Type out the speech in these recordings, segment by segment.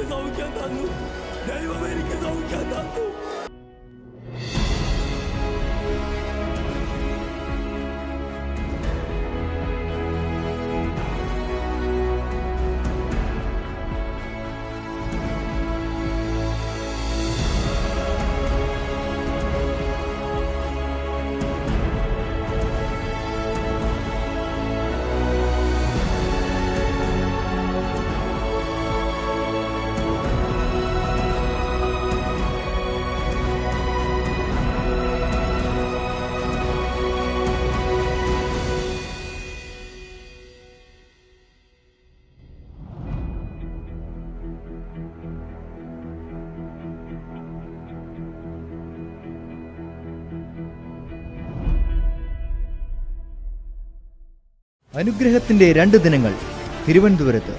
സൗഖ്യം തന്നു. ദൈവം എനിക്ക് സൗഖ്യം തന്നു. അനുഗ്രഹത്തിൻ്റെ 2 ദിനങ്ങൾ തിരുവനന്തപുരത്ത്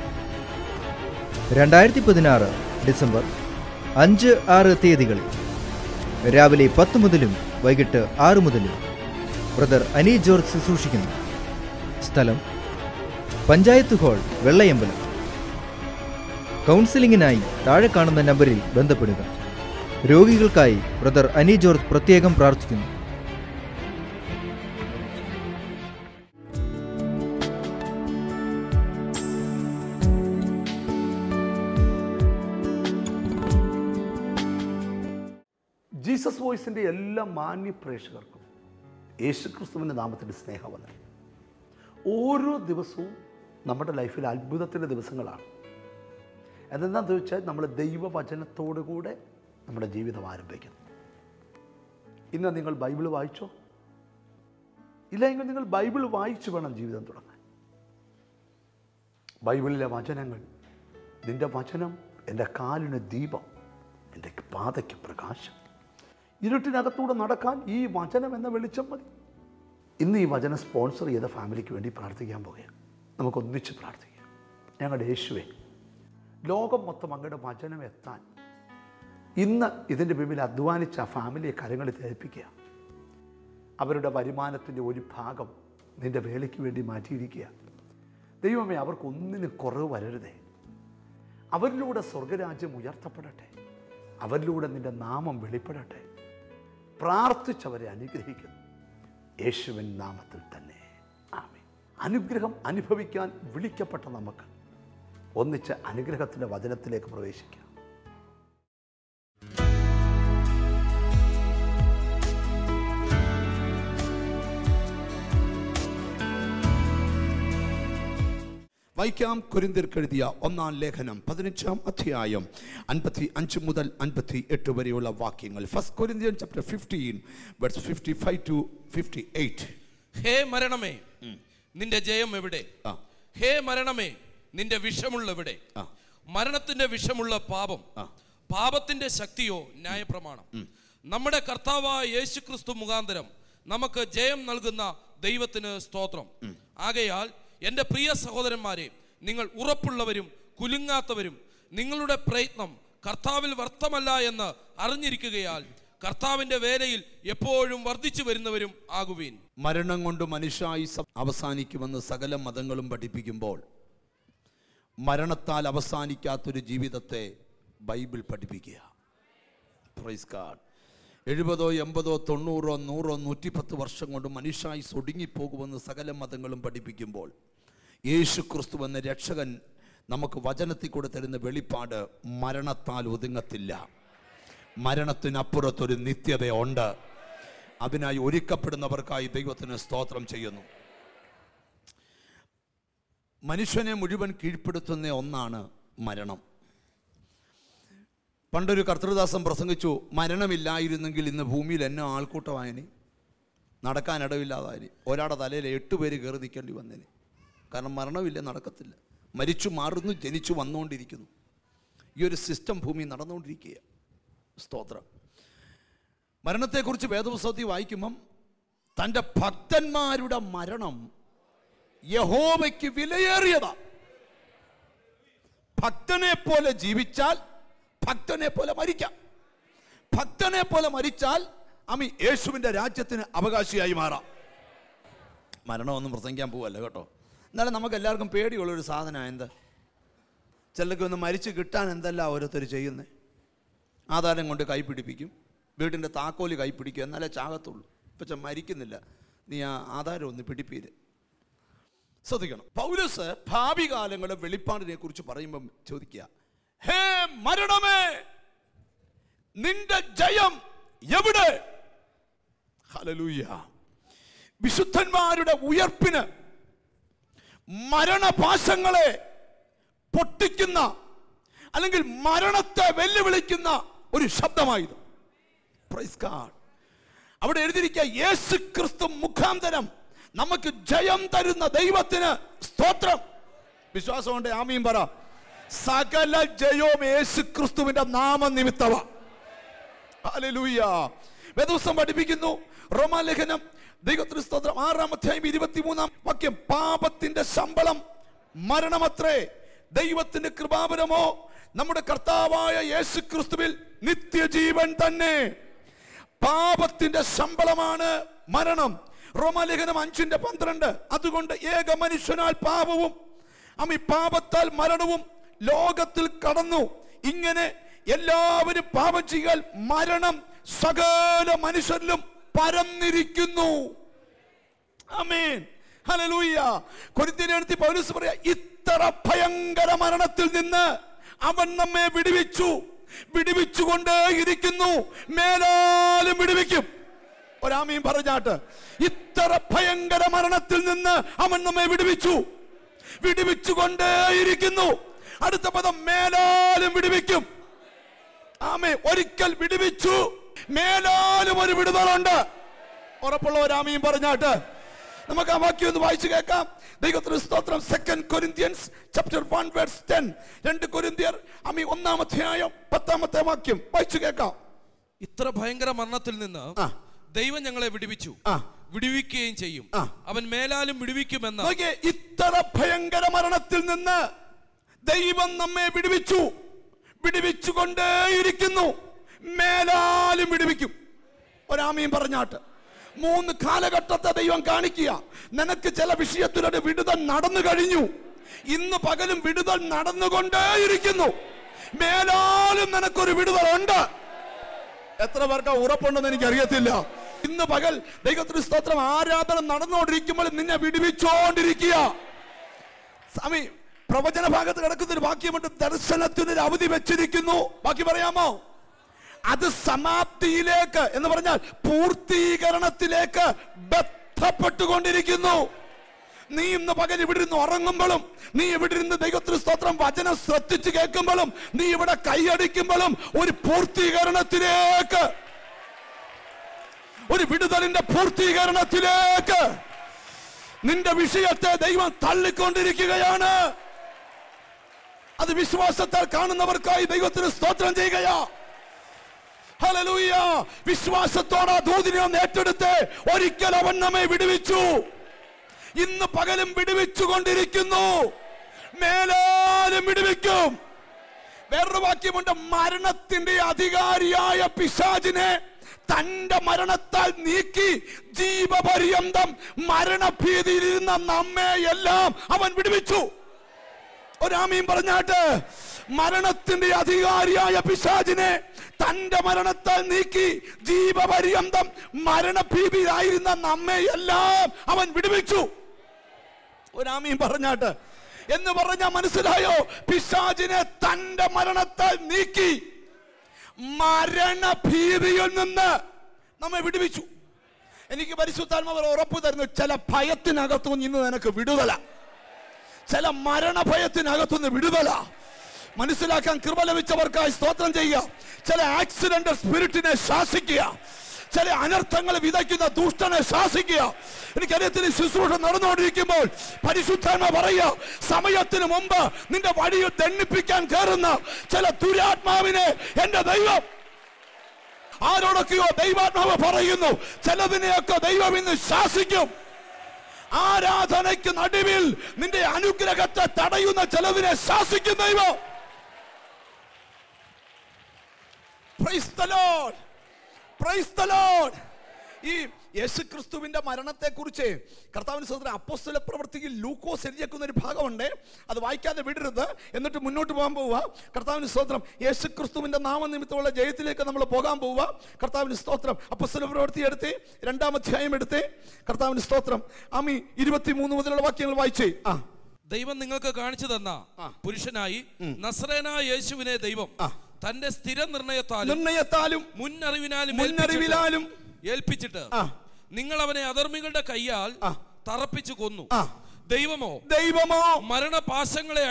2016 ഡിസംബർ 5-6 തീയതികളിൽ രാവിലെ 10 മുതലും വൈകിട്ട് 6 മുതലും ബ്രദർ അനി ജോർജ് ശുശ്രൂഷിക്കുന്നു. സ്ഥലം പഞ്ചായത്ത് ഹാൾ, വെള്ളയമ്പലം. കൗൺസിലിംഗിനായി താഴെ കാണുന്ന നമ്പറിൽ ബന്ധപ്പെടുക. രോഗികൾക്കായി ബ്രദർ അനി ജോർജ് പ്രത്യേകം പ്രാർത്ഥിക്കുന്നു. ജീസസ് വോയിസിൻ്റെ എല്ലാ മാന്യ പ്രേക്ഷകർക്കും യേശുക്രിസ്തുവിൻ്റെ നാമത്തിൻ്റെ സ്നേഹവന്ദനം. ഓരോ ദിവസവും നമ്മുടെ ലൈഫിൽ അത്ഭുതത്തിൻ്റെ ദിവസങ്ങളാണ്. അതെന്താണെന്ന് ചോദിച്ചാൽ നമ്മൾ ദൈവവചനത്തോടു കൂടെ നമ്മുടെ ജീവിതം ആരംഭിക്കുന്നു. ഇന്ന് നിങ്ങൾ ബൈബിൾ വായിച്ചോ? ഇല്ലെങ്കിൽ നിങ്ങൾ ബൈബിൾ വായിച്ചു വേണം ജീവിതം തുടങ്ങാൻ. ബൈബിളിലെ വചനങ്ങൾ, നിൻ്റെ വചനം എൻ്റെ കാലിന് ദീപം, എൻ്റെ പാതയ്ക്ക് പ്രകാശം. ഇരുട്ടിനകത്തൂടെ നടക്കാൻ ഈ വചനം എന്ന വെളിച്ചം മതി. ഇന്ന് ഈ വചനം സ്പോൺസർ ചെയ്ത ഫാമിലിക്ക് വേണ്ടി പ്രാർത്ഥിക്കാൻ പോകുകയാണ്. നമുക്കൊന്നിച്ച് പ്രാർത്ഥിക്കാം. ഞങ്ങളുടെ യേശുവേ, ലോകം മൊത്തം അങ്ങയുടെ വചനം എത്താൻ ഇന്ന് ഇതിൻ്റെ പിന്നിൽ അധ്വാനിച്ച ആ ഫാമിലിയെ കരങ്ങളിൽ ഏൽപ്പിക്കുക. അവരുടെ വരുമാനത്തിൻ്റെ ഒരു ഭാഗം നിൻ്റെ വേലയ്ക്ക് വേണ്ടി മാറ്റിയിരിക്കുക. ദൈവമേ, അവർക്കൊന്നിനും കുറവ് വരരുതേ. അവരിലൂടെ സ്വർഗരാജ്യം ഉയർത്തപ്പെടട്ടെ. അവരിലൂടെ നിൻ്റെ നാമം വെളിപ്പെടട്ടെ. പ്രാർത്ഥിച്ചവരെ അനുഗ്രഹിക്കുന്നു യേശുവിൻ നാമത്തിൽ തന്നെ. ആമേൻ. അനുഗ്രഹം അനുഭവിക്കാൻ വിളിക്കപ്പെട്ട നമുക്ക് ഒന്നിച്ച് അനുഗ്രഹത്തിൻ്റെ വചനത്തിലേക്ക് പ്രവേശിക്കാം. വായിക്കാം. കൊരിന്ത്യർക്കെഴുതിയ 1-ാം ലേഖനം 15-ാം അധ്യായം 55 മുതൽ 58 വരെയുള്ള വാക്യങ്ങൾ. 1 Corinthians chapter 15 verse 55 to 58. ഹേ മരണമേ, നിന്റെ ജയം എവിടെ? ഹേ മരണമേ, നിന്റെ വിഷമുള്ളവിടെ? മരണത്തിന്റെ വിഷമുള്ള പാപം, പാപത്തിന്റെ ശക്തിയോ ന്യായപ്രമാണം. നമ്മുടെ കർത്താവായ യേശുക്രിസ്തു മുഖാന്തരം നമുക്ക് ജയം നൽകുന്ന ദൈവത്തിന് സ്തോത്രം. ആകയാൽ എൻ്റെ പ്രിയ സഹോദരന്മാരെ, നിങ്ങൾ ഉറപ്പുള്ളവരും കുലുങ്ങാത്തവരും നിങ്ങളുടെ പ്രയത്നം കർത്താവിൽ വ്യർത്ഥമല്ല എന്ന് അറിഞ്ഞിരിക്കുകയാൽ കർത്താവിൻ്റെ വേലയിൽ എപ്പോഴും വർദ്ധിച്ചു വരുന്നവരും ആകുവീൻ. മരണം കൊണ്ട് മനുഷ്യായുസ്സ് അവസാനിക്കുമെന്ന് സകല മതങ്ങളും പഠിപ്പിക്കുമ്പോൾ മരണത്താൽ അവസാനിക്കാത്തൊരു ജീവിതത്തെ ബൈബിൾ പഠിപ്പിക്കുക. Praise God. 70, 80, 90, 100, 110 വർഷം കൊണ്ട് മനുഷ്യായുസ്സ് ഒടുങ്ങിപ്പോകുമെന്ന് സകല മതങ്ങളും പഠിപ്പിക്കുമ്പോൾ യേശു ക്രിസ്തു എന്ന രക്ഷകൻ നമുക്ക് വചനത്തിൽ കൂടെ തരുന്ന വെളിപ്പാട് മരണത്താൽ ഒതുങ്ങത്തില്ല. മരണത്തിനപ്പുറത്തൊരു നിത്യതയുണ്ട്. അതിനായി ഒരുക്കപ്പെടുന്നവർക്കായി ദൈവത്തിന് സ്തോത്രം ചെയ്യുന്നു. മനുഷ്യനെ മുഴുവൻ കീഴ്പ്പെടുത്തുന്ന ഒന്നാണ് മരണം. പണ്ടൊരു കർത്തൃദാസൻ പ്രസംഗിച്ചു, മരണമില്ലായിരുന്നെങ്കിൽ ഇന്ന് ഭൂമിയിൽ എന്നെ ആൾക്കൂട്ടമായനി, നടക്കാനിടവില്ലാതായി, ഒരാളുടെ തലയിൽ 8 പേര് കയറി നിൽക്കേണ്ടി വന്നേനെ. കാരണം മരണമില്ല, നടക്കത്തില്ല. മരിച്ചു മാറുന്നു, ജനിച്ചു വന്നുകൊണ്ടിരിക്കുന്നു. ഈ ഒരു സിസ്റ്റം ഭൂമി നടന്നുകൊണ്ടിരിക്കുക. സ്തോത്രം. മരണത്തെക്കുറിച്ച് വേദപുസ്തകത്തിൽ വായിക്കുമ്പം തൻ്റെ ഭക്തന്മാരുടെ മരണം യഹോവയ്ക്ക് വിലയേറിയതാ. ഭക്തനെ പോലെ ജീവിച്ചാൽ ഭക്തനെ പോലെ മരിക്കാം. ഭക്തനെ പോലെ മരിച്ചാൽ യേശുവിൻ്റെ രാജ്യത്തിന് അവകാശിയായി മാറാം. മരണമൊന്നും പ്രസംഗിക്കാൻ പോവല്ല കേട്ടോ. എന്നാലും നമുക്ക് എല്ലാവർക്കും പേടിയുള്ളൊരു സാധനമാണ് എന്ത്? ചിലർക്ക് ഒന്ന് മരിച്ച് കിട്ടാൻ എന്തെല്ലാം ഓരോരുത്തർ ചെയ്യുന്നത്. ആധാരം കൊണ്ട് കൈ പിടിപ്പിക്കും, വീടിൻ്റെ താക്കോല് കൈ പിടിക്കുക, എന്നാലേ ചാകത്തുള്ളൂ. പക്ഷെ മരിക്കുന്നില്ല, നീ ആ ആധാരം ഒന്ന് പിടിപ്പീര്. ശ്രദ്ധിക്കണം, പൗലോസ് ഭാവി കാലങ്ങളുടെ വെളിപ്പാടിനെ കുറിച്ച് പറയുമ്പം ചോദിക്കുക, ഹേ മരണമേ നിന്റെ ജയം എവിടെ? ഹല്ലേലൂയ. വിശുദ്ധന്മാരുടെ ഉയർപ്പിന് മരണപാശങ്ങളെ പൊട്ടിക്കുന്ന അല്ലെങ്കിൽ മരണത്തെ വെല്ലുവിളിക്കുന്ന ഒരു ശബ്ദമായത്. Praise God. അവിടെ എഴുതിയിരിക്കുക, യേശു ക്രിസ്തു മുഖാന്തരം നമുക്ക് ജയം തരുന്ന ദൈവത്തിന് സ്തോത്രം. വിശ്വാസമുണ്ട് ആമീൻ പറ. സകല ജയവും യേശു ക്രിസ്തുവിന്റെ നാമനിമിത്തവ. ഹല്ലേലൂയ. വേദപുസ്തകം പഠിപ്പിക്കുന്നു, റോമാലേഖനം ദൈവത്തിന് സ്തോത്രം 6-ാം അധ്യായം 23-ാം വാക്യം, പാപത്തിന്റെ ശമ്പളം മരണമത്രേ, ദൈവത്തിന്റെ കൃപാവരമോ നമ്മുടെ കർത്താവായ യേശു ക്രിസ്തുവിൽ നിത്യജീവൻ തന്നെ. പാപത്തിന്റെ ശമ്പളമാണ് മരണം. റോമാലേഖനം 5:12. അതുകൊണ്ട് ഏക മനുഷ്യനാൽ പാപവും പാപത്താൽ മരണവും ലോകത്തിൽ കടന്നു, ഇങ്ങനെ എല്ലാവരും പാപം ചെയ്യാൽ മരണം സകല മനുഷ്യരിലും പരന്നിരിക്കുന്നു. ആമേൻ. ഹല്ലേലൂയ. കൊരിന്ത്യരെഴുതി പൗലോസ് പറയാ, ഇത്ര ഭയങ്കര മരണത്തിൽ നിന്ന് അവൻ നമ്മെ വിടുവിച്ചുകൊണ്ടേയിരിക്കുന്നു, മേലാലും വിടുവിക്കും. ഒരാമീൻ പറഞ്ഞാട്ട്. ഇത്ര ഭയങ്കര മരണത്തിൽ നിന്ന് അവൻ നമ്മെ വിടുവിച്ചുകൊണ്ടേയിരിക്കുന്നു. അടുത്ത പദം മേലാലും വിടുവിക്കും. ആമേ. ഒരിക്കൽ വിടുവിച്ചു, മേലാലും ഒരു വിടുതലുണ്ട്. ഉറപ്പുള്ള ഒരാമീൻ പറഞ്ഞാട്ട് നമുക്ക് ആ വാക്യം ഒന്ന് വായിച്ചു കേൾക്കാം. ദൈവത്തിന് സ്തോത്രം. 2 Corinthians chapter 1 verse 10. 2 കൊരിന്ത്യർ 1-ാം അധ്യായം 10-ാമത്തെ വാക്യം വായിച്ചു കേൾക്കാം. ഇത്ര ഭയങ്കര മരണത്തിൽ നിന്ന് ദൈവം ഞങ്ങളെ വിടുവിക്കുകയും ചെയ്യും, അവൻ മേലാലും വിടുവിക്കുമെന്ന്. ഇത്ര ഭയങ്കര മരണത്തിൽ നിന്ന് ദൈവം നമ്മെ വിടുവിച്ചുകൊണ്ടേയിരിക്കുന്നു, മേലാലും വിടുവിക്കും. ഒരാമീൻ പറഞ്ഞാട്ട്. 3 കാലഘട്ടത്തെ ദൈവം കാണിക്കുക. നിനക്ക് ചില വിഷയത്തിലൊരു വിടുതൽ നടന്നു കഴിഞ്ഞു, ഇന്ന് പകലും വിടുതൽ നടന്നുകൊണ്ടേയിരിക്കുന്നു, മേലാലും നിനക്കൊരു വിടുതലുണ്ട്. എത്ര പേർക്ക് ഉറപ്പുണ്ടെന്ന് എനിക്കറിയത്തില്ല. ഇന്ന് പകൽ ദൈവത്തിന് സ്തോത്രം ആരാധന നടന്നുകൊണ്ടിരിക്കുമ്പോൾ നിന്നെ വിടുവിച്ചോണ്ടിരിക്കുക. സ്വാമി പ്രവചന ഭാഗത്ത് കിടക്കുന്ന ഒരു വാക്യമുണ്ട്, ദർശനത്തിനൊരു അവധി വെച്ചിരിക്കുന്നു. ബാക്കി പറയാമോ? അത് സമാപ്തിയിലേക്ക് എന്ന് പറഞ്ഞാൽ പൂർത്തീകരണത്തിലേക്ക് ബന്ധപ്പെട്ടുകൊണ്ടിരിക്കുന്നു. നീ ഇന്ന് പകൽ ഇവിടെ ഇരുന്ന് ഉറങ്ങുമ്പോഴും, നീ ഇവിടെ ഇരുന്ന് ദൈവത്തിന് സ്തോത്രം വചനം ശ്രദ്ധിച്ച് കേൾക്കുമ്പോഴും, നീ ഇവിടെ കൈയടിക്കുമ്പോഴും ഒരു പൂർത്തീകരണത്തിലേക്ക്, ഒരു വിടുതലിന്റെ പൂർത്തീകരണത്തിലേക്ക് നിന്റെ വിഷയത്തെ ദൈവം തള്ളിക്കൊണ്ടിരിക്കുകയാണ്. അത് വിശ്വാസത്താൽ കാണുന്നവർക്കായി ദൈവത്തിന് സ്തോത്രം ചെയ്യുകയാ. ഹല്ലേലൂയ. വിശ്വാസത്തോടെ ദൂതിനെ ഒന്ന് ഏറ്റെടുത്ത് ഒരിക്കൽ അവൻ നമ്മെ വിടുവിച്ചു, ഇന്ന് പകലും വിടുവിച്ചുകൊണ്ടിരിക്കുന്നു, മേലാലും വിടുവിക്കും. വേറൊരു വാക്യമുണ്ട്, മരണത്തിന്റെ അധികാരിയായ പിശാചിനെ തന്റെ മരണത്താൽ നീക്കി ജീവപര്യന്തം മരണഭീതിയിലിരുന്ന നമ്മെ എല്ലാം അവൻ വിടുവിച്ചു. ഒരാമീൻ പറഞ്ഞാട്ട്. മരണത്തിന്റെ അധികാരിയായ പിശാചിനെ തന്റെ മരണത്താൽ നീക്കി ജീവപര്യന്തം മരണഭീതിയിലായിരുന്ന നമ്മെ എല്ലാം അവൻ വിടുവിച്ചു. ഒരാമീൻ പറഞ്ഞാട്ട്. എന്ന് പറഞ്ഞാൽ മനസ്സിലായോ? പിശാചിനെ തന്റെ മരണത്താൽ നീക്കി മരണഭീതിയിൽ നിന്ന് നമ്മെ വിടുവിച്ചു. എനിക്ക് പരിശുദ്ധാത്മാവ് ഉറപ്പ് തരുന്നു, ചില ഭയത്തിനകത്തുനിന്ന് ഇന്ന് നിനക്ക് വിടുതല, ചില മരണഭയത്തിനകത്തുനിന്ന് വിടുതല. മനസ്സിലാക്കാൻ കൃപ ലഭിച്ചവർക്കായി സ്തോത്രം ചെയ്യുക. ചില ആക്സിഡന്റ് സ്പിരിറ്റിനെ ശാസിക്കുക, ചില അനർത്ഥങ്ങൾ വിതയ്ക്കുന്ന ദുഷ്ടനെ ശാസിക്കുക. എനിക്കറിയത്തിന് ശുശ്രൂഷ നടന്നുകൊണ്ടിരിക്കുമ്പോൾ പരിശുദ്ധാത്മ പറയുക, സമയത്തിന് മുമ്പ് നിന്റെ വഴിയിൽ ദണ്ഡിപ്പിക്കാൻ കയറുന്ന ചില ദുരാത്മാവിനെ എന്റെ ദൈവം, ആരോടൊക്കെയോ ദൈവാത്മാവ് പറയുന്നു, ചിലതിനെയൊക്കെ ദൈവം ഇന്ന് ശാസിക്കും. ആരാധനയ്ക്ക് നടുവിൽ നിന്റെ അനുഗ്രഹത്തെ തടയുന്ന ചിലതിനെ ശാസിക്കും ദൈവം. Praise the Lord. Praise the Lord. ഈ യേശുക്രിസ്തുവിന്റെ മരണത്തെക്കുറിച്ച് കർത്താവിന് സ്തോത്രം അപ്പോസ്തല പ്രവൃത്തിയിൽ ലൂക്കോസ് എഴുതിയേക്കുന്ന ഒരു ഭാഗമുണ്ട്. അത് വായിക്കാതെ വിടരുത്. എന്നിട്ട് മുന്നോട്ട് പോകാൻ പോവുക. കർത്താവിന് സ്തോത്രം. യേശുക്രിസ്തുവിന്റെ നാമനിമിത്തമുള്ള ജയത്തിലേക്ക് നമ്മൾ പോകാൻ പോവുക. കർത്താവിന് സ്തോത്രം. അപ്പോസ്തല പ്രവൃത്തി എടുത്ത് 2-ാം അധ്യായം എടുത്ത് കർത്താവിന് സ്തോത്രം 23 മുതലുള്ള വാക്യങ്ങൾ വായിച്ചേ. ദൈവം നിങ്ങൾക്ക് കാണിച്ചു തന്ന പുരുഷനായി നസറേനായ യേശുവിനെ ദൈവം തന്റെ സ്ഥിര നിർണയത്താലും മുന്നറിവിനാലും ഏൽപ്പിച്ചിട്ട് നിങ്ങൾ അവനെ അധർമ്മികളുടെ കയ്യാൽ തറപ്പിച്ചു കൊന്നു. ദൈവമോ മരണപാശങ്ങളെ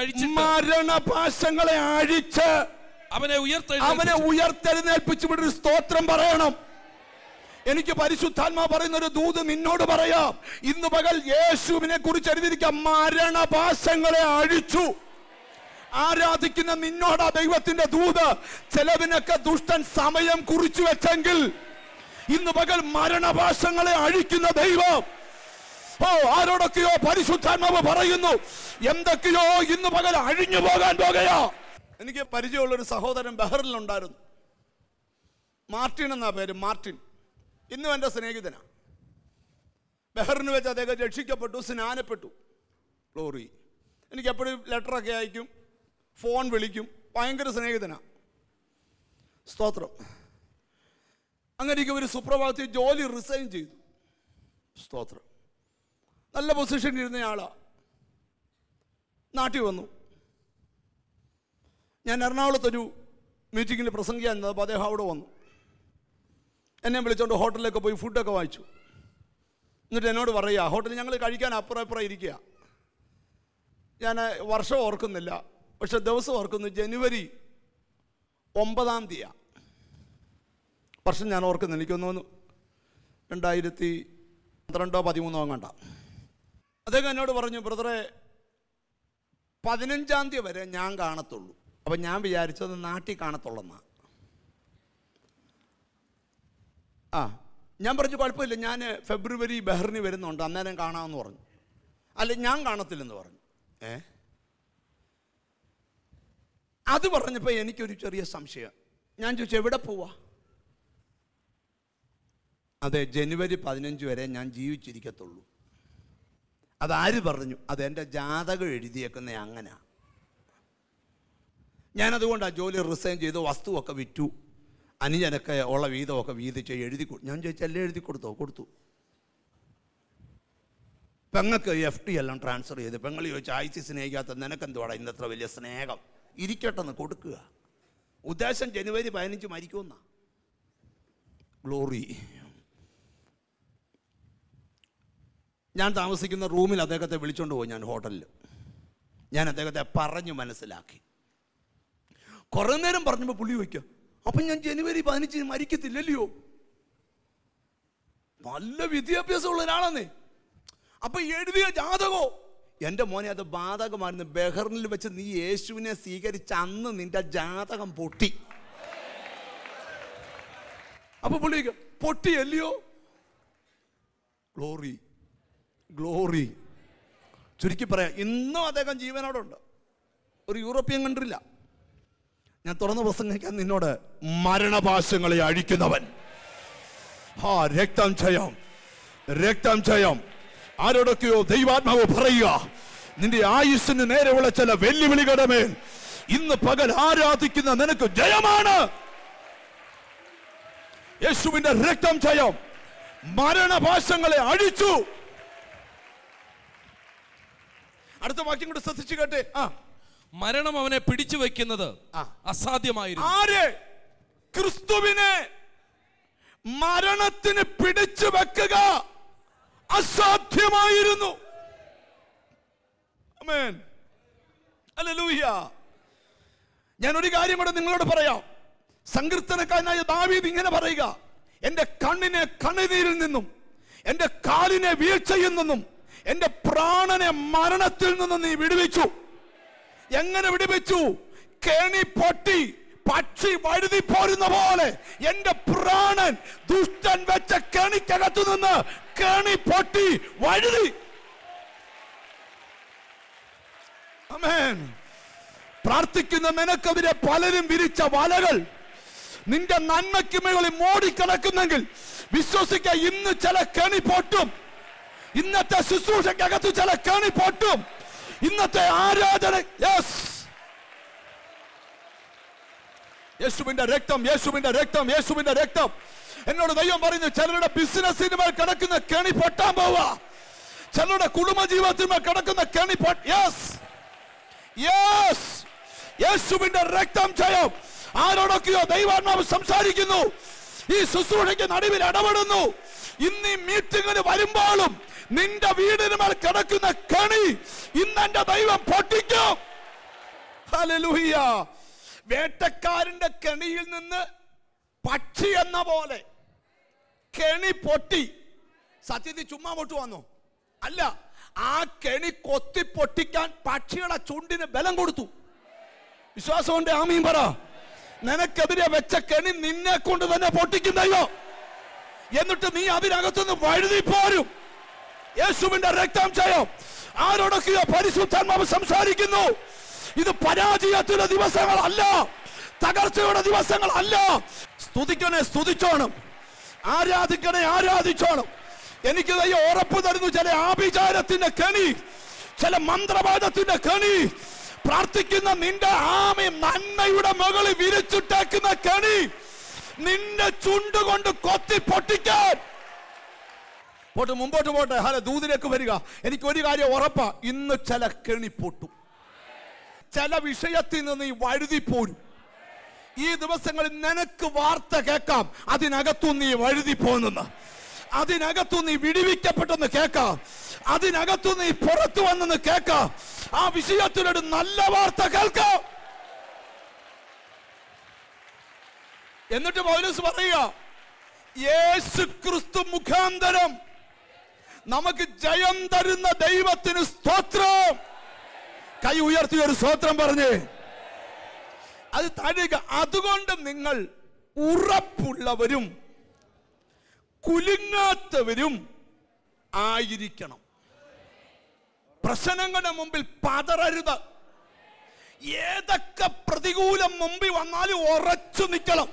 അഴിച്ച് അവനെ ഉയർത്തെഴുന്നേൽപ്പിച്ചു വിട്ടൊരു സ്തോത്രം പറയണം. എനിക്ക് പരിശുദ്ധാത്മാ പറയുന്ന ഒരു ദൂത് നിന്നോട് പറയാം. ഇന്ന് പകൽ യേശുവിനെ കുറിച്ച് എഴുതിയിരിക്കാം, മരണപാശങ്ങളെ അഴിച്ചു. ആരാധിക്കുന്ന നിന്നോടാ ദൈവത്തിന്റെ ദൂത്. ചിലവിനൊക്കെ ദുഷ്ടൻ സമയം കുറിച്ചു വെച്ചെങ്കിൽ ഇന്ന് പകൽ മരണപാശങ്ങളെ അഴിക്കുന്ന ദൈവം. ആരോടൊക്കെയോ പരിശുദ്ധാത്മാവ് പറയുന്നു, എന്തൊക്കെയോ ഇന്ന് പകൽ അഴിഞ്ഞു പോകാൻ പോകുകയാ. എനിക്ക് പരിചയമുള്ളൊരു സഹോദരൻ ബഹറിലുണ്ടായിരുന്നു. മാർട്ടിൻ എന്നാ പേര്. മാർട്ടിൻ ഇന്നും എൻ്റെ സ്നേഹിതനാ. ബഹറിന് വെച്ച് അദ്ദേഹം രക്ഷിക്കപ്പെട്ടു, സ്നാനപ്പെട്ടു. ഗ്ലോറി. എനിക്ക് എപ്പോഴും ലെറ്ററൊക്കെ അയക്കും, ഫോൺ വിളിക്കും. ഭയങ്കര സ്നേഹിതനാ. സ്തോത്രം. അങ്ങനെ ഒരു സുപ്രഭാതത്തിൽ ജോലി റിസൈൻ ചെയ്തു. സ്തോത്രം. നല്ല പൊസിഷനിൽ ഇരുന്ന ആളാ. നാട്ടിൽ വന്നു. ഞാൻ എറണാകുളത്തൊരു മീറ്റിങ്ങിൽ പ്രസംഗിക്കാൻ നിന്നപ്പോൾ അദ്ദേഹം അവിടെ വന്നു. എന്നെ വിളിച്ചോണ്ട് ഹോട്ടലിലൊക്കെ പോയി ഫുഡൊക്കെ വാങ്ങിച്ചു. എന്നിട്ട് എന്നോട് പറയുക, ഹോട്ടലിൽ ഞങ്ങൾ കഴിക്കാൻ അപ്പുറം ഇരിക്കുക. ഞാൻ വർഷം ഓർക്കുന്നില്ല, പക്ഷെ ദിവസം ഓർക്കുന്നു. ജനുവരി 9-ാം തീയതി വർഷം ഞാൻ ഓർക്കുന്നില്ല. എനിക്കൊന്നു 2012-13 കണ്ട. അദ്ദേഹം എന്നോട് പറഞ്ഞു, ബ്രദറെ 15-ാം തീയതി വരെ ഞാൻ കാണത്തുള്ളൂ. അപ്പം ഞാൻ വിചാരിച്ചത് നാട്ടിൽ കാണത്തുള്ളെന്നാ. ഞാൻ പറഞ്ഞു കുഴപ്പമില്ല, ഞാൻ ഫെബ്രുവരി ബഹറിന് വരുന്നുണ്ട്, അന്നേരം കാണാമെന്ന് പറഞ്ഞു. അല്ല ഞാൻ കാണത്തില്ലെന്ന് പറഞ്ഞു. അത് പറഞ്ഞപ്പോൾ എനിക്കൊരു ചെറിയ സംശയം. ഞാൻ ചോദിച്ചു, എവിടെ പോവാ? അതെ, ജനുവരി 15 വരെ ഞാൻ ജീവിച്ചിരിക്കത്തുള്ളൂ. അതാര് പറഞ്ഞു? അതെൻ്റെ ജാതകം എഴുതിയേക്കുന്ന അങ്ങനെ. ഞാനതുകൊണ്ട് ആ ജോലി റിസൈൻ ചെയ്തു, വസ്തുവൊക്കെ വിറ്റു, അനുജനൊക്കെ ഉള്ള വീതമൊക്കെ വീതിച്ച് എഴുതി. ഞാൻ ചോദിച്ചല്ലേ എഴുതി കൊടുത്തു. പെങ്ങൾക്ക് FT എല്ലാം ട്രാൻസ്ഫർ ചെയ്ത്. പെങ്ങൾ ചോദിച്ചു, ആയിസി സ്നേഹിക്കാത്ത നിനക്കെന്തുവാടാ ഇന്നത്ര വലിയ സ്നേഹം? ഇരിക്കട്ടെന്ന് കൊടുക്കുക. ഉദ്ദേശം ജനുവരി 15 മരിക്കുമെന്നാ. ഗ്ലോറി. ഞാൻ താമസിക്കുന്ന റൂമിൽ അദ്ദേഹത്തെ വിളിച്ചോണ്ട് പോയി. ഞാൻ ഹോട്ടലിൽ ഞാൻ അദ്ദേഹത്തെ പറഞ്ഞു മനസ്സിലാക്കി. കുറേ നേരം പറഞ്ഞപ്പോൾ പുള്ളി വയ്ക്കുക, അപ്പം ഞാൻ ജനുവരി 15 മരിക്കത്തില്ലല്ലോ. നല്ല വിദ്യാഭ്യാസമുള്ള ഒരാളാന്നേ. അപ്പം എഴുതിയ ജാതകോ എൻ്റെ മോനെ അത് ബാധകമായിരുന്നു. ബഹറിനിൽ വെച്ച് നീ യേശുവിനെ സ്വീകരിച്ച അന്ന് നിന്റെ ജാതകം പൊട്ടി. അപ്പൊ പുള്ളി പൊട്ടിയല്ലയോ? ഗ്ലോറി. ചുരുക്കി പറയാം, ഇന്നും അദ്ദേഹം ജീവനോടുണ്ട്. ഒരു യൂറോപ്യൻ കൺട്രിയില്ല. ഞാൻ തുറന്ന് പ്രസംഗിക്കാൻ നിന്നോട്, മരണപാശങ്ങളെ അഴിക്കുന്നവൻ. രക്തം ജയം. ആരോടൊക്കെയോ ദൈവാത്മാവ് പറയുക, നിന്റെ ആയുസ്സിന് നേരെയുള്ള ചില വെല്ലുവിളികളുടെ മേൽ ഇന്ന് പകൽ ആരാധിക്കുന്ന നിനക്ക് ജയമാണ്. യേശുവിന്റെ രക്തം ജയം മരണപാശങ്ങളെ അഴിച്ചു. അടുത്ത വാക്യം കൂടെ ശ്രദ്ധിച്ചു കേട്ടെ. മരണം അവനെ പിടിച്ചു വെക്കുന്നത് അസാധ്യമായിരുന്നു. ആരെ? ക്രിസ്തുവിനെ മരണത്തിന് പിടിച്ചു വെക്കുക അസാധ്യമായിരുന്നു. ആമേൻ. ഹല്ലേലൂയ. ഞാൻ ഒരു കാര്യം കൂടെ നിങ്ങളോട് പറയാം. സങ്കീർത്തനക്കാരനായ ദാവീദ് ഇങ്ങനെ പറയുക, എൻ്റെ കണ്ണിനെ കണ്ണുനീരിൽ നിന്നും, എൻ്റെ കാലിനെ വീഴ്ചയിൽ നിന്നും, എൻ്റെ പ്രാണനെ മരണത്തിൽ നിന്നും നീ വിടുവിച്ചു. എങ്ങനെ വിടുവിച്ചു? കെണി പൊട്ടി പക്ഷി വഴുതി പോരുന്ന പോലെ എൻ്റെ പ്രാണൻ ദുഷ്ടൻ വെച്ച കെണിക്കകത്തു നിന്ന് കെണി പൊട്ടി വഴുതി. ആമേൻ. പ്രാർത്ഥിക്കുന്ന നിനക്കെതിരെ പലരും വിരിച്ച വലകൾ നിന്റെ നന്മയ്ക്ക് മുകളിൽ മോടിക്കിടക്കുന്നെങ്കിൽ വിശ്വസിക്കുക, ഇന്ന് ചില കെണി പൊട്ടും. ഇന്നത്തെ ശുശ്രൂഷക്കകത്ത് ചില കെണി പൊട്ടും. ഇന്നത്തെ ആരാധന, യേശുവിന്റെ രക്തം, യേശുവിന്റെ രക്തം, യേശുവിന്റെ രക്തം. എന്നോട് ദൈവം പറയുന്നു, ചിലരുടെ ബിസിനസിന് മേൽ കിടക്കുന്ന കെണി പൊട്ടാൻ പോവാ. ചിലരുടെ കുടുംബജീവിതത്തിൽ കിടക്കുന്ന കെണി യേശുവിന്റെ രക്തം ജയം. ആരോടൊക്കെയോ ദൈവാത്മാവ് സംസാരിക്കുന്നു, ഈ ശുശ്രൂഷയ്ക്ക് നടുവിൽ ഇടപെടുന്നു. ഇന്ന് ഈ മീറ്റിംഗിന് വരുമ്പോഴും നിന്റെ വീടിന് മേൽ കിടക്കുന്ന കെണി ഇന്ന് എന്റെ ദൈവം പൊട്ടിക്കും. ഹല്ലേലൂയ. വേട്ടക്കാരന്റെ കെണിയിൽ നിന്ന് പക്ഷി എന്ന പോലെ കെണി പൊട്ടി. സത്യത്തിൽ ചുമ്മാ പൊട്ടു വന്നു അല്ല, ആ കെണി കൊത്തി പൊട്ടിക്കാൻ പക്ഷിയുടെ ചുണ്ടിന് ബലം കൊടുത്തു. വിശ്വാസമുണ്ട്? ആമീൻ പറ. നിനക്കെതിരെ വെച്ച കെണി നിന്നെ കൊണ്ട് തന്നെ പൊട്ടിക്കുന്നയോ, എന്നിട്ട് നീ അതിനകത്തുനിന്ന് വഴുതി പോരും. യേശുവിന്റെ രക്തം ജയം. ആരോടൊക്കെയോ പരിശുദ്ധാത്മാവ് സംസാരിക്കുന്നു. ഇത് പരാജയത്തിന്റെ ദിവസങ്ങളല്ല, തകർച്ചയുടെ ദിവസങ്ങളല്ല. സ്തുതിക്കണേ സ്തുതിച്ചോണം, ആരാധിക്കണേ ആരാധിച്ചോണം. എനിക്ക് ദൈവം ഉറപ്പ് തരുന്നു, ചില ആഭിചാരത്തിന്റെ കെണി, ചില മന്ത്രവാദത്തിന്റെ കെണി, പ്രാർത്ഥിക്കുന്ന നിന്റെ ആമയും നന്മയുടെ മുകളിൽ വിരിച്ചിട്ടേക്കുന്ന കെണി നിന്റെ ചുണ്ടുകൊണ്ട് കൊത്തി പൊട്ടിക്കാൻ. പോട്ടെ, മുമ്പോട്ട് പോട്ടെ. ദൂതിലേക്ക് വരിക. എനിക്ക് ഒരു കാര്യം ഉറപ്പാ, ഇന്ന് ചില കെണി പൊട്ടും. ചില വിഷയത്തിൽ നിന്ന് നീ വഴുതിപ്പോരും. ഈ ദിവസങ്ങളിൽ നിനക്ക് വാർത്ത കേൾക്കാം, അതിനകത്തു നീ വഴുതി പോകുന്നെന്ന്, അതിനകത്തു നീ വിടിവിക്കപ്പെട്ടെന്ന് കേൾക്കാം, അതിനകത്തു നീ പുറത്തു വന്നെന്ന് കേൾക്കാം. ആ വിഷയത്തിലൊരു നല്ല വാർത്ത കേൾക്കാം. എന്നിട്ട് പൗലോസ് പറയുക, യേശു ക്രിസ്തു മുഖാന്തരം നമുക്ക് ജയം തരുന്ന ദൈവത്തിന് സ്തോത്രം. കൈ ഉയർത്തി ഒരു സ്തോത്രം പറഞ്ഞേ. അത് താഴേക്ക്. അതുകൊണ്ട് നിങ്ങൾ ഉറപ്പുള്ളവരും കുലുങ്ങാത്തവരും ആയിരിക്കണം. പ്രശ്നങ്ങളുടെ മുമ്പിൽ പതറരുത്. ഏതൊക്കെ പ്രതികൂലം മുമ്പിൽ വന്നാലും ഉറച്ചു നിൽക്കണം.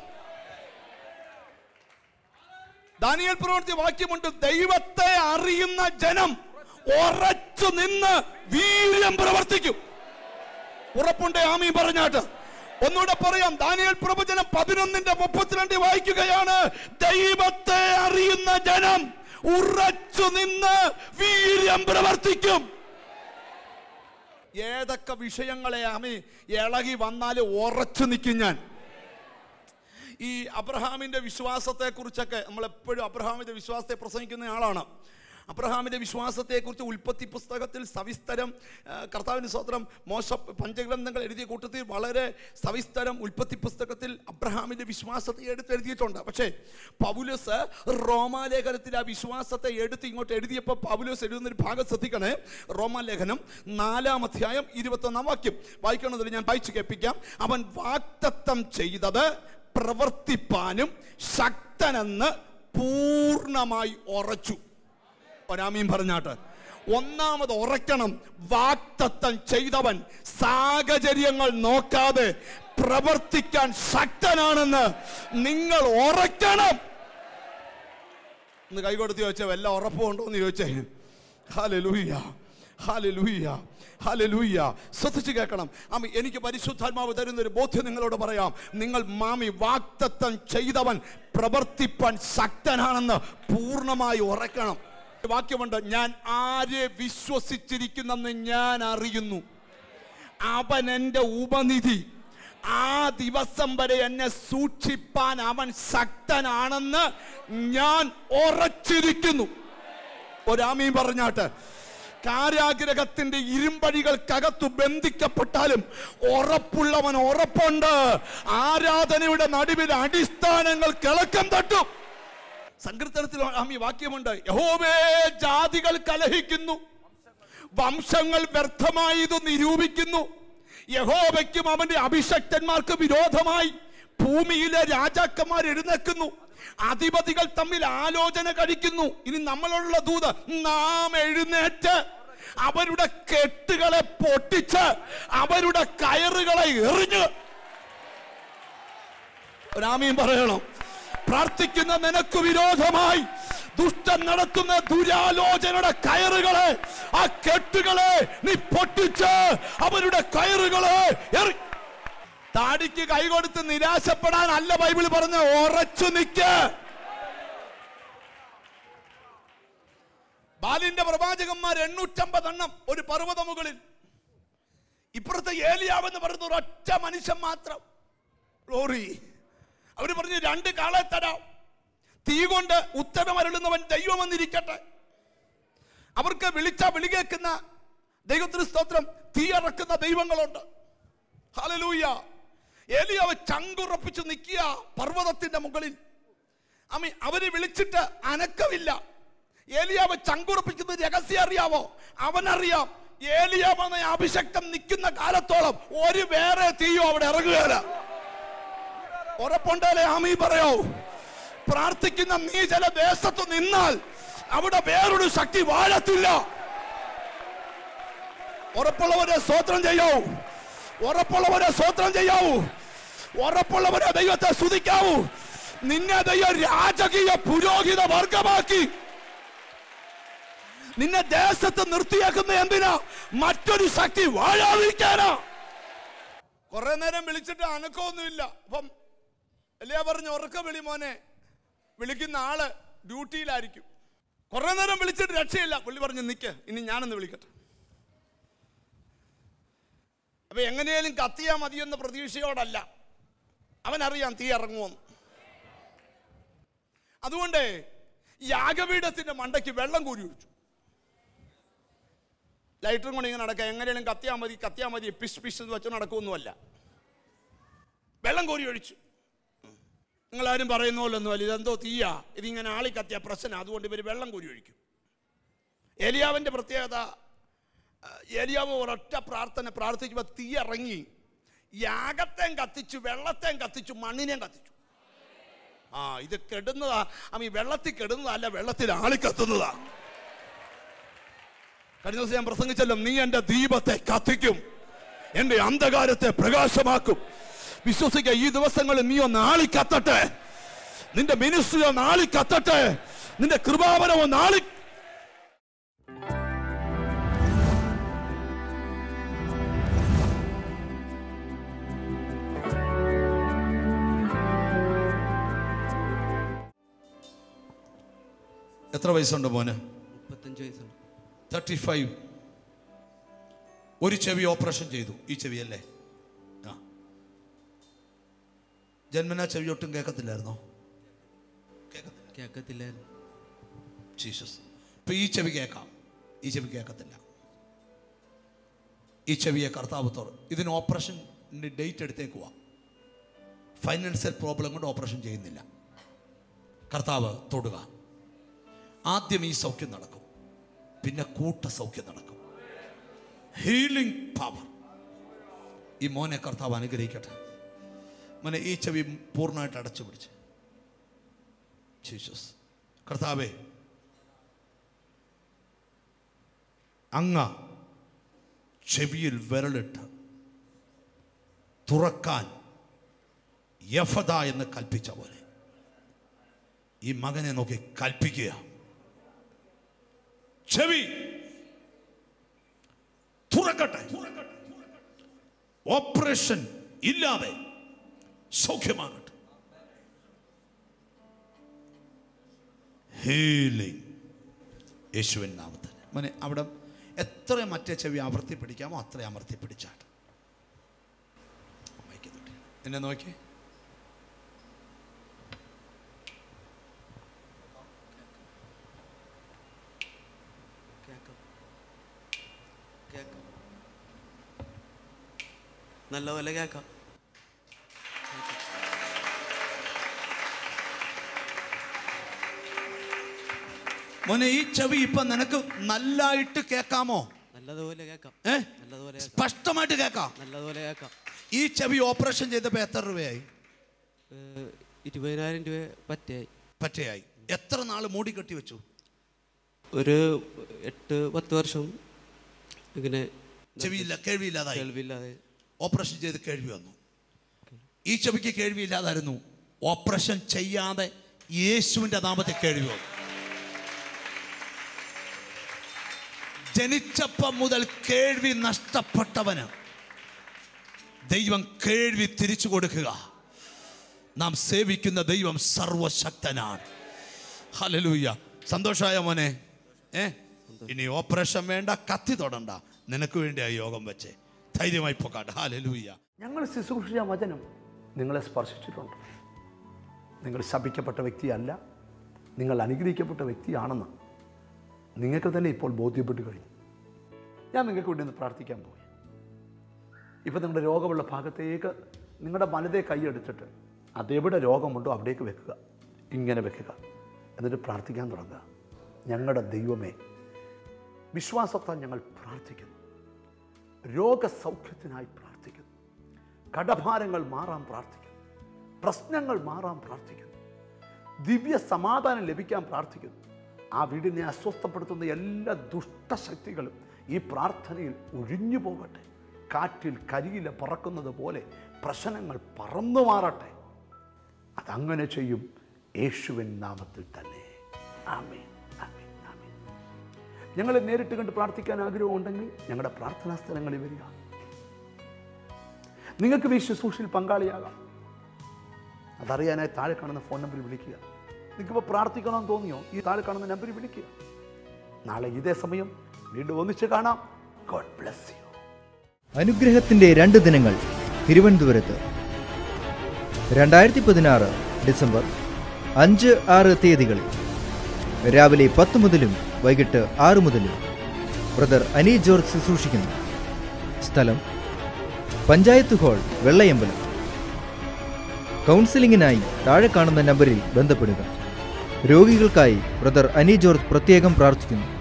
ദാനിയേൽ പ്രവൃത്തി വാക്യമുണ്ട്, ദൈവത്തെ അറിയുന്ന ജനം ഉറച്ചു നിന്ന് വീര്യം പ്രവർത്തിക്കും. ഉറപ്പുണ്ട്? ആമീൻ പറഞ്ഞാട്ട്. ഒന്നുകൂടെ പറയാം. ദാനിയേൽ പ്രവചനം 11:32 വായിക്കുകയാണ്, ദൈവത്തെ അറിയുന്ന ജനം ഉറച്ചു നിന്ന് വീര്യം പ്രവർത്തിക്കും. ഏതൊക്കെ വിഷയങ്ങളെ ആമീൻ ഇളകി വന്നാലും ഉറച്ചു നിൽക്കും ഞാൻ. ഈ അബ്രഹാമിന്റെ വിശ്വാസത്തെ കുറിച്ചൊക്കെ നമ്മൾ എപ്പോഴും അബ്രഹാമിന്റെ വിശ്വാസത്തെ പ്രസംഗിക്കുന്ന ആളാണ്. അബ്രഹാമിന്റെ വിശ്വാസത്തെക്കുറിച്ച് ഉൽപ്പത്തി പുസ്തകത്തിൽ സവിസ്തരം, കർത്താവിന് സ്തോത്രം, മോശ പഞ്ചഗ്രന്ഥങ്ങൾ എഴുതിയ കൂട്ടത്തിൽ വളരെ സവിസ്തരം ഉൽപ്പത്തി പുസ്തകത്തിൽ അബ്രഹാമിന്റെ വിശ്വാസത്തെ എഴുതിയിട്ടുണ്ട്. പക്ഷേ പൗലോസ് റോമാലേഖനത്തിൽ ആ വിശ്വാസത്തെ എടുത്ത് ഇങ്ങോട്ട് എഴുതിയപ്പോൾ പൗലോസ് എഴുതുന്നൊരു ഭാഗം ശ്രദ്ധിക്കണേ. റോമാലേഖനം 4-ാം അധ്യായം 21-ാം വാക്യം വായിക്കണമെന്നില്ല, ഞാൻ വായിച്ചു കേൾപ്പിക്കാം. അവൻ വാഗ്ദത്തം ചെയ്തത് പ്രവർത്തിപ്പാനും ശക്തനെന്ന് പൂർണ്ണമായി ഉറച്ചു. ഒരാമീൻ പറഞ്ഞാട്ട്. ഒന്നാമത് ഉറക്കണം. വാഗ്ദത്തം ചെയ്തവൻ സാഹചര്യങ്ങൾ നോക്കാതെ പ്രവർത്തിക്കാൻ ശക്തനാണെന്ന് നിങ്ങൾ ഉറക്കണം. ഇന്ന് കൈകൊടുത്ത് ചോദിച്ചാൽ വല്ല ഉറപ്പുണ്ടോ എന്ന് ചോദിച്ചേ. Hallelujah, hallelujah, hallelujah. ശ്രദ്ധിച്ചു കേൾക്കണം. ആമി, എനിക്ക് പരിശുദ്ധാത്മാവ് തരുന്നൊരു ബോധ്യം നിങ്ങളോട് പറയാം. നിങ്ങൾ മാമി വാഗ്ദത്തം ചെയ്തവൻ പ്രവർത്തിപ്പാൻ ശക്തനാണെന്ന് പൂർണ്ണമായി ഉറക്കണം. വാക്യമുണ്ട്, ഞാൻ ആരെ വിശ്വസിച്ചിരിക്കുന്നെന്ന് ഞാൻ അറിയുന്നു, അവൻ എൻ്റെ ഉപനിധി, ആ ദിവസം വരെ എന്നെ സൂക്ഷിപ്പാൻ അവൻ ശക്തനാണെന്ന് ഞാൻ ഉറച്ചിരിക്കുന്നു. ഒരാമീൻ പറഞ്ഞാട്ട്. കാരാഗ്രഹത്തിന്റെ ഇരുമ്പഴികൾക്കകത്തു ബന്ധിക്കപ്പെട്ടാലും ഉറപ്പുള്ളവൻ ഉറപ്പുണ്ട്. ആരാധനയുടെ നടുവിൽ അടിസ്ഥാനങ്ങൾ കിളക്കം തട്ടും. സങ്കീർത്തനത്തിൽ ആമി വാക്യമുണ്ട്, യഹോവേ ജാതികൾ കലഹിക്കുന്നു, വംശങ്ങൾ വ്യർത്ഥമായി ഇത് നിരൂപിക്കുന്നു. യഹോവയ്ക്കും അവന്റെ അഭിഷക്തന്മാർക്ക് വിരോധമായി ഭൂമിയിലെ രാജാക്കന്മാർ എഴുന്നേൽക്കുന്നു, അധിപതികൾ തമ്മിൽ ആലോചന കഴിക്കുന്നു. ഇനി നമ്മളുള്ള ദൂത്, നാം എഴുന്നേറ്റ് അവരുടെ കെട്ടുകളെ പൊട്ടിച്ച് അവരുടെ കയറുകളെ എറിഞ്ഞ്. ഒരാമീൻ പറയണം. പ്രാർത്ഥിക്കുന്ന നിനക്ക് വിരോധമായി ദുഷ്ടൻ നടത്തുന്ന ദുരാലോചനയുടെ കയറുകളെ, ആ കെട്ടുകളെ നീ പൊട്ടിച്ച് അവരുടെ കയറുകളെ താടിക്ക് കൈകൊടുത്ത് നിരാശപ്പെടാനല്ല ബൈബിൾ പറഞ്ഞ, ഉറച്ചു നിൽക്ക്. ബാലിന്റെ പ്രവാചകന്മാർ 850 എണ്ണം ഒരു പർവ്വത മുകളിൽ. ഇപ്പുറത്തെ ഏലിയാവ് എന്ന് പറയുന്ന ഒരൊറ്റ മനുഷ്യൻ മാത്രം. ഗ്ലോറി. അവര് പറഞ്ഞു 2 കാളെ തരാം, തീ കൊണ്ട് ഉത്തരമരുളുന്നവൻ ദൈവം എന്നിരിക്കട്ടെ. അവർക്ക് വിളിച്ച വിളി കേൾക്കുന്ന ദൈവത്തിന് സ്തോത്രം, തീ ഇറക്കുന്ന ദൈവങ്ങളുണ്ട്. ഹല്ലേലൂയ. ഏലിയാവ് ചങ്കുറപ്പിച്ചു നിൽക്കുക പർവ്വതത്തിന്റെ മുകളിൽ. അവര് വിളിച്ചിട്ട് അനക്കമില്ല. ഏലിയാവ് ചങ്കുറപ്പിക്കുന്ന രഹസ്യം അറിയാവോ? അവനറിയാം, ഏലിയാവ് എന്ന അഭിഷക്തം നിൽക്കുന്ന കാലത്തോളം ഒരു വേറെ തീയോ അവിടെ ഇറങ്ങുകയില്ല. ഉറപ്പുണ്ടല്ലേ? ആമീ പറയോ? പ്രാർത്ഥിക്കുന്ന നീ ചില ദേശത്ത് നിന്നാൽ അവിടെ വേറൊരു ശക്തി വാഴത്തില്ല. ഉറപ്പുള്ളവരെ സ്തോത്രം ചെയ്യൂ. ഉറപ്പുള്ളവരെ സ്തോത്രം ചെയ്യാവൂ. ഉറപ്പുള്ളവരെ ദൈവത്തെ സ്തുതിക്കാവൂ. നിന്നെ ദൈവം രാജകീയ പുരോഹിത വർഗമാക്കി നിന്നെ ദേശത്ത് നിർത്തിയാക്കുന്ന എന്തിനാ? മറ്റൊരു ശക്തി വാഴാതിരിക്കാനാ. കുറെ നേരം വിളിച്ചിട്ട് അനക്കമൊന്നുമില്ല. അപ്പം എലിയാ പറഞ്ഞു, ഉറക്ക വിളി മോനെ. വിളിക്കുന്ന ആള് ഡ്യൂട്ടിയിലായിരിക്കും. കുറെ നേരം വിളിച്ചിട്ട് രക്ഷയില്ല. പുള്ളി പറഞ്ഞു, നിക്ക്, ഇനി ഞാനൊന്ന് വിളിക്കട്ടെ. അപ്പൊ എങ്ങനെയാലും കത്തിയാ മതിയെന്ന പ്രതീക്ഷയോടല്ല, അവനറിയാം തീ ഇറങ്ങുമെന്ന്. അതുകൊണ്ട് യാഗപീഠത്തിന്റെ മണ്ടയ്ക്ക് വെള്ളം കോരി ഒഴിച്ചു. ലൈറ്ററും കൊണ്ട് ഇങ്ങനെ നടക്കുക. എങ്ങനെയാലും കത്തിയാ മതി പിശ് പിശ് എന്ന് വെച്ച് നടക്കുമൊന്നുമല്ല. വെള്ളം കോരി ഒഴിച്ചു. നിങ്ങളാരും പറയുന്ന പോലൊന്നുമല്ല, ഇതെന്തോ തീയാ, ഇതിങ്ങനെ ആളി കത്തിയ പ്രശ്നം. അതുകൊണ്ട് ഇവർ വെള്ളം കോരി ഒഴിക്കും. ഏലിയാവിന്റെ പ്രത്യേകത, ഏലിയാവ് ഒരൊറ്റ പ്രാർത്ഥന പ്രാർത്ഥിക്കുമ്പോൾ തീ ഇറങ്ങി. യാഗത്തെയും കത്തിച്ചു, വെള്ളത്തെയും കത്തിച്ചു, മണ്ണിനെയും കത്തിച്ചു. ഇത് കെടുന്നതാ. വെള്ളത്തിൽ കെടുന്നതല്ല, വെള്ളത്തിൽ ആളി കത്തുന്നതാ. കഴിഞ്ഞ ദിവസം ഞാൻ പ്രസംഗിച്ചല്ലോ, നീ എന്റെ ദീപത്തെ കത്തിക്കും, എന്റെ അന്ധകാരത്തെ പ്രകാശമാക്കും. വിശ്വസിക്കുക, ഈ ദിവസങ്ങളിൽ നീ ഒന്ന് ആളി കത്തട്ടെ. നിന്റെ മിനിസ്ട്രി ഒന്ന് ആളി കത്തട്ടെ. നിന്റെ കൃപാവരം ഒന്ന് ആളി. എത്ര വയസ്സുണ്ട് മോന്? 35 വയസ്സുണ്ട്. 35. ഒരു ചെവി ഓപ്പറേഷൻ ചെയ്തു. ഈ ചെവി അല്ലേ? ജന്മനാ ചെവി ഒട്ടും കേൾക്കത്തില്ലായിരുന്നോ? കേൾക്കത്തില്ലായിരുന്നു. ജീസസ്. ഇപ്പൊ ഈ ചെവി കേൾക്കാം, ഈ ചെവി കേൾക്കത്തില്ല. ഈ ചെവിയെ കർത്താവ് ഇതിന് ഓപ്പറേഷൻ്റെ ഡേറ്റ് എടുത്തേക്കുവാ. ഫൈനാൻഷ്യൽ പ്രോബ്ലം കൊണ്ട് ഓപ്പറേഷൻ ചെയ്യുന്നില്ല. കർത്താവ് തൊടുക. ആദ്യം ഈ സൗഖ്യം നടക്കും, പിന്നെ കൂട്ട സൗഖ്യം നടക്കും. Healing power. ഈ മോനെ കർത്താവ് അനുഗ്രഹിക്കട്ടെ. മോനെ ഈ ചെവി പൂർണ്ണമായിട്ട് അടച്ചു പിടിച്ച്. ജീസസ്. കർത്താവേ, അങ്ങ് ചെവിയിൽ വിരലിട്ട് തുറക്കാൻ യഫദ എന്ന് കൽപ്പിച്ച പോലെ ഈ മകനെ നോക്കി കൽപ്പിക്കുക. ചെവി തുറക്കട്ടെ. ഓപ്പറേഷൻ ഇല്ലാതെ സൗഖ്യമാകട്ടെ. ഹീലിംഗ് യേശുവിൻ നാമത്തിൽ. മോനെ അവിടെ എത്ര മറ്റേ ചെവി അമർത്തി പിടിക്കാമോ അത്ര അമർത്തി പിടിച്ചാട്ട്. എന്നെ നോക്കി. നല്ലപോലെ കേൾക്കാം. മോനെ ഈ ചെവി ഇപ്പൊ നിനക്ക് നല്ലായിട്ട് കേൾക്കാമോ? നല്ലതുപോലെ കേൾക്കാം. നല്ലതുപോലെ സ്പഷ്ടമായിട്ട് കേൾക്കാം. നല്ലതുപോലെ കേൾക്കാം. ഈ ചെവി ഓപ്പറേഷൻ ചെയ്തപ്പോ എത്ര രൂപയായി? 20,000 രൂപ പറ്റയായി. എത്ര നാള് മൂടി കെട്ടി വെച്ചു? ഒരു 8-10 വർഷം ഇങ്ങനെ കേൾവിയില്ലാതായി. കേൾവിയില്ലാതെ ഓപ്പറേഷൻ ചെയ്ത് കേൾവി വന്നു. ഈ ചെവിക്ക് കേൾവിയില്ലാതായിരുന്നു. ഓപ്പറേഷൻ ചെയ്യാതെ യേശുവിൻ്റെ നാമത്തിൽ കേൾവി വന്നു. ജനിച്ചപ്പം മുതൽ കേൾവി നഷ്ടപ്പെട്ടവന് ദൈവം കേൾവി തിരിച്ചു കൊടുക്കുക. നാം സേവിക്കുന്ന ദൈവം സർവശക്തനാണ്. ഹല്ലേലൂയ. സന്തോഷമായ മോനെ? ഇനി ഓപ്പറേഷൻ വേണ്ട, കത്തി തൊടണ്ട. നിനക്ക് വേണ്ടി ആ യോഗം വെച്ചേ. ധൈര്യമായി പോകാട്ടെ. ഹല്ലേലൂയ. ഞങ്ങൾ ശുശ്രൂഷിച്ച വചനം നിങ്ങളെ സ്പർശിച്ചിട്ടുണ്ട്. നിങ്ങൾ ശപിക്കപ്പെട്ട വ്യക്തിയല്ല, നിങ്ങൾ അനുഗ്രഹിക്കപ്പെട്ട വ്യക്തിയാണെന്ന് നിങ്ങൾക്ക് തന്നെ ഇപ്പോൾ ബോധ്യപ്പെട്ട് കഴിഞ്ഞു. ഞാൻ നിങ്ങൾക്ക് വേണ്ടി ഒന്ന് പ്രാർത്ഥിക്കാൻ പോയി. ഇപ്പം നിങ്ങളുടെ രോഗമുള്ള ഭാഗത്തേക്ക് നിങ്ങളുടെ വലതേ കൈ എടുത്തിട്ട് അതെവിടെ രോഗമുണ്ടോ അവിടേക്ക് വെക്കുക. ഇങ്ങനെ വെക്കുക. എന്നിട്ട് പ്രാർത്ഥിക്കാൻ തുടങ്ങുക. ഞങ്ങളുടെ ദൈവമേ, വിശ്വാസത്താൽ ഞങ്ങൾ പ്രാർത്ഥിക്കുന്നു. രോഗസൗഖ്യത്തിനായി പ്രാർത്ഥിക്കുന്നു. കടഭാരങ്ങൾ മാറാൻ പ്രാർത്ഥിക്കുന്നു. പ്രശ്നങ്ങൾ മാറാൻ പ്രാർത്ഥിക്കുന്നു. ദിവ്യ സമാധാനം ലഭിക്കാൻ പ്രാർത്ഥിക്കുന്നു. ആ വീടിനെ അസ്വസ്ഥപ്പെടുത്തുന്ന എല്ലാ ദുഷ്ടശക്തികളും ഈ പ്രാർത്ഥനയിൽ ഒഴിഞ്ഞു പോകട്ടെ. കാറ്റിൽ കരിയില പറക്കുന്നത് പോലെ പ്രശ്നങ്ങൾ പറന്നു മാറട്ടെ. അതങ്ങനെ ചെയ്യും യേശുവിൻ നാമത്തിൽ തന്നെ. ആമേൻ, ആമേൻ, ആമേൻ. ഞങ്ങളെ നേരിട്ട് കണ്ട് പ്രാർത്ഥിക്കാൻ ആഗ്രഹമുണ്ടെങ്കിൽ ഞങ്ങളുടെ പ്രാർത്ഥനാ സ്ഥലങ്ങളിൽ വരിക. നിങ്ങൾക്ക് ഈ ശുശ്രൂഷയിൽ പങ്കാളിയാകാം. അതറിയാനായി താഴെ കാണുന്ന ഫോൺ നമ്പറിൽ വിളിക്കുക. നിങ്ങൾക്കിപ്പോൾ പ്രാർത്ഥിക്കണമെന്ന് തോന്നിയോ? ഈ താഴെ കാണുന്ന നമ്പറിൽ വിളിക്കുക. നാളെ ഇതേ സമയം വീണ്ടും ഒന്നിച്ച് കാണാം. God bless you. അനുഗ്രഹത്തിന്റെ 2 ദിനങ്ങൾ തിരുവനന്തപുരത്ത് 2016 ഡിസംബർ 5, 6 തീയതികളിൽ രാവിലെ 10 മുതലും വൈകിട്ട് 6 മുതലും ബ്രദർ അനി ജോർജ് ശുശ്രൂഷിക്കുന്നു. സ്ഥലം പഞ്ചായത്ത് ഹാൾ, വെള്ളയമ്പലം. കൗൺസിലിംഗിനായി താഴെ കാണുന്ന നമ്പറിൽ ബന്ധപ്പെടുക. രോഗികൾക്കായി ബ്രദർ അനി ജോർജ് പ്രത്യേകം പ്രാർത്ഥിക്കുന്നു.